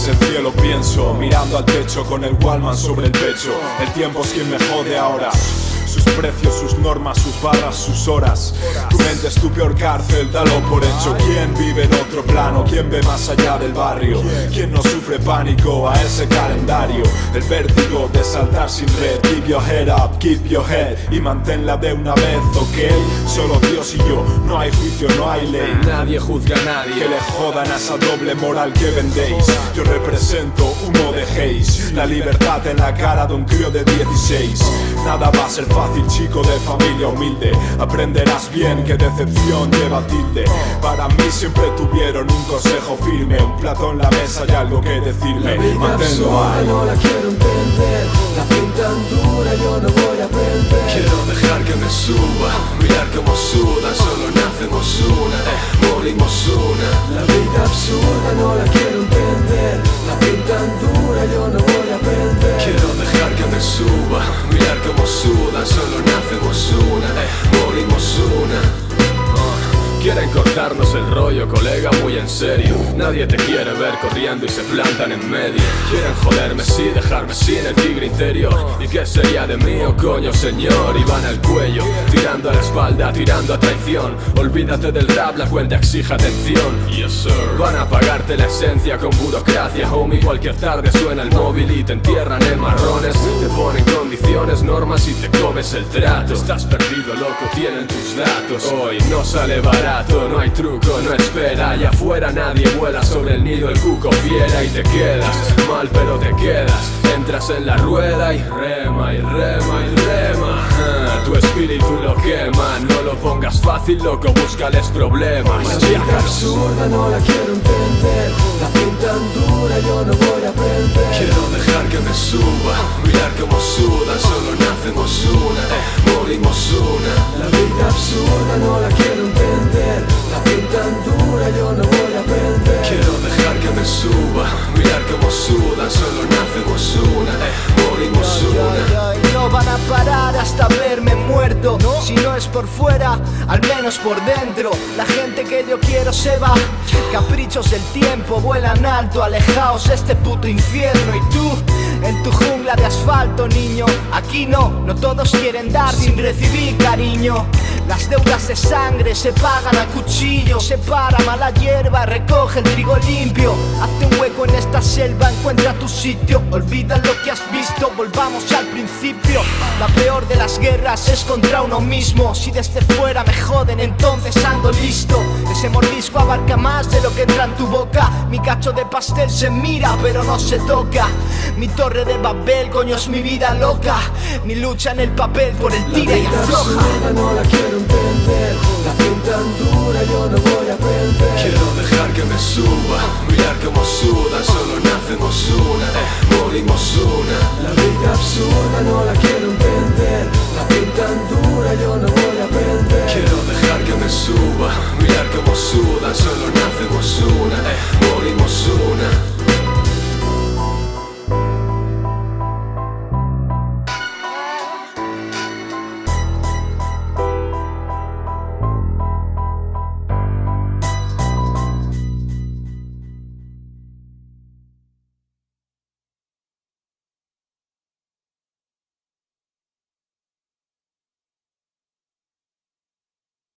el cielo pienso, mirando al techo con el Wallman sobre el pecho. El tiempo es quien me jode ahora. Sus precios, sus normas, sus barras, sus horas. Tu mente es tu peor cárcel, dalo por hecho. ¿Quién vive en otro plano? ¿Quién ve más allá del barrio? ¿Quién no sufre pánico a ese calendario? El vértigo de saltar sin red. Keep your head up, keep your head y manténla de una vez, ¿ok? Solo Dios y yo, no hay juicio, no hay ley. Nadie juzga a nadie. Que le jodan a esa doble moral que vendéis. Yo represento humo de haze, la libertad en la cara de un crío de 16. Nada va a ser fácil, chico de familia humilde. Aprenderás bien que decepción lleva tilde. Para mí siempre tuvieron un consejo firme, un plato en la mesa y algo que decirme. La vida absurda no la quiero entender. La pintan dura, yo no voy a aprender. Quiero dejar que me suba, mirar cómo sudan. Solo nacemos una, morimos una. La vida absurda no la quiero entender. La pintan dura, yo no voy a aprender. Quiero dejar que me suba, mirar cómo sudan. Solo nacemos una, morimos una. Quieren cortarnos el rollo, colega, muy en serio. Nadie te quiere ver corriendo y se plantan en medio. Quieren joderme, sí, dejarme sin el tigre interior. ¿Y qué sería de mí, oh coño, señor? Y van al cuello, tirando a la espalda, tirando a traición. Olvídate del rap, la cuenta exige atención. Yes, sir. Van a pagarte la esencia con burocracia, homie. Cualquier tarde suena el móvil y te entierran en marrones. Te ponen condiciones, normas y te comes el trato. Estás perdido, loco, tienen tus datos. Hoy no sale barato. No hay truco, no espera. Allá afuera nadie vuela sobre el nido, el cuco fiera. Y te quedas mal pero te quedas. Entras en la rueda y rema y rema y rema. Tu espíritu lo quema. No lo pongas fácil, loco, búscales problemas. La vida absurda no la quiero entender. La pintan dura, yo no voy a aprender. Quiero dejar que me suba, mirar cómo sudan. Solo nacemos una, morimos una. La vida absurda no la quiero entender. La pintan dura, yo no voy a aprender. Quiero dejar que me suba, mirar cómo sudan. Solo nacemos una, morimos una. Y no van a parar hasta verme muerto. Si no es por fuera, al menos por dentro. La gente que yo quiero se va. Caprichos del tiempo vuelan alto, alejaos de este puto infierno. Y tú, en tu jungla de asfalto, niño. Aquí no todos quieren dar sin recibir cariño. Las deudas de sangre se pagan a cuchillo. Separa mala hierba, recoge el trigo limpio. Hazte un hueco en esta selva, encuentra tu sitio. Olvida lo que has visto, volvamos al principio. La peor de las guerras es contra uno mismo. Si desde fuera me joden, entonces ando listo. Ese mordisco abarca más de lo que entra en tu boca. Mi cacho de pastel se mira pero no se toca. Mi torre de Babel, coño, es mi vida loca. Mi lucha en el papel por el tira y afloja. No la quiero entender. La pintan dura, yo no voy a aprender. Quiero dejar que me suba, mirar cómo sudan. Solo nacemos una, morimos una. La vida absurda no la quiero entender. La